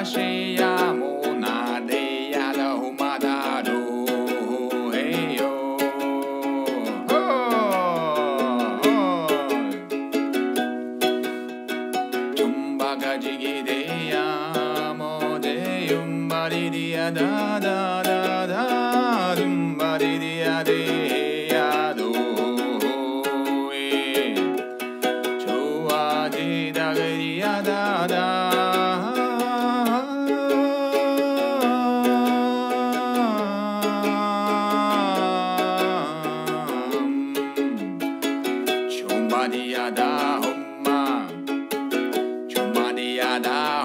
西呀木那里呀的呼马达鲁嘿哟，tumba gajigi de ya mo de yumba di ya da da da da dumba di ya de ya do e chua di da di ya da da chumba di ya da humma chumba di ya da